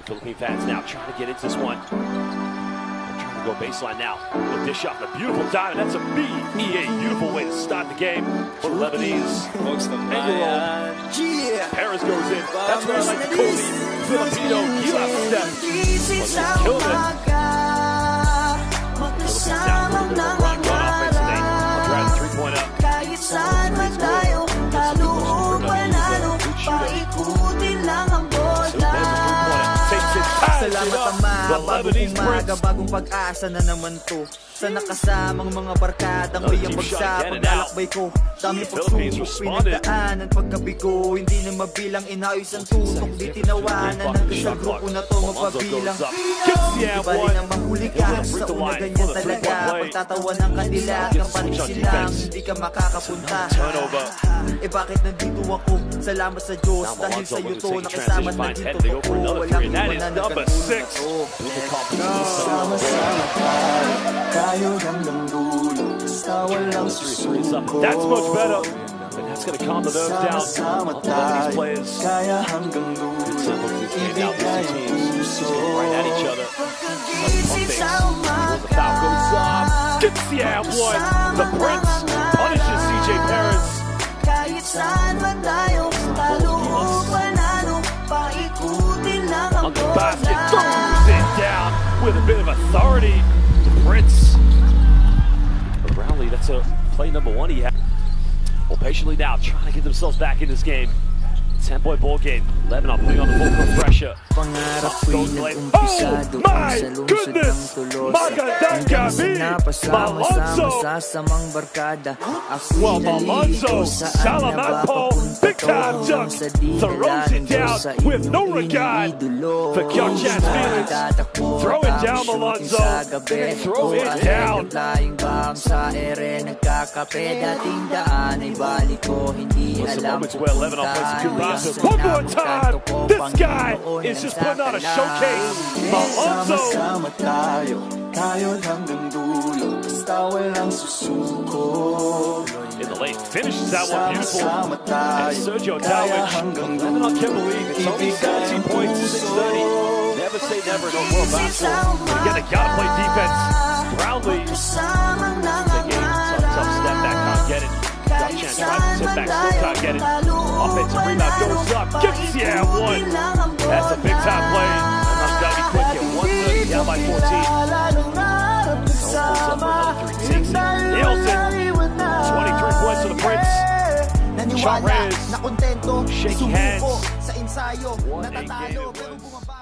Philippine fans now trying to get into this one. They're trying to go baseline now. The dish off, a beautiful dive, and that's a BEA. Beautiful way to start the game for the Lebanese. 8-year-old Perez goes in. That's where I like to call the Filipino Gilas step. Killed it. Philippines now looking to run offensively. I'll drive the three-pointer. Salamat Ama, bagong umaga, bagong pag-asa na naman to. Sa nakasamang mga barkadang may ang bagsa, paglalakbay ko. Dami pagsubok, pinagdaanan, pagkabigo. Hindi na mabilang, inayos ang tutok. Di tinawanan, hanggang sa grupo na to mapabilang. Di bali na mahuli ka, sa una ganyan talaga. Pagtatawanan ka nila at kapanig silang hindi ka makakapunta. Eh bakit nandito ako? Salamat sa Diyos, dahil sa iyo to nakasama't nandito ko. Walang iwanan ng ganun. That's much better. And that's going to calm the nerves down of these players. Good simple to this game now. These two teams getting right at each other. The foul goes up. Gets the and one. The Prince punishes CJ Perez. On the basket, throws it down with a bit of authority. The Prince. But Brownlee, that's a play number one he had. Well, patiently now, trying to get themselves back in this game. 10-point ball game. Lebanon putting on the full court pressure. Oh my goodness! Magandang gabi! Malonzo! Well, Malonzo, Salamanpo, big time dunk, throws it down with no regard for Kyochan's feelings. Throw it down, Malonzo. Throw it down. Well, some moments where Lebanon plays a good basket. One more time! This guy is just putting on a showcase. Malonzo! In the lane, finishes that one beautiful. And Sergio Talwich, Lebanon can't believe it's only 17 points, 6:30. Never say never in world basketball. Again, they gotta play defense. Brownlee, tough step back, can't get it. Got a chance, tries to sit back, still can't get it. Offensive rebound goes up, gets the and one. That's a big time play. Lebanon's gotta be quick here. 130 down by 14. Takes it, nails it. 23 points for the Prince. Chavez, shaking hands. 1-8 game.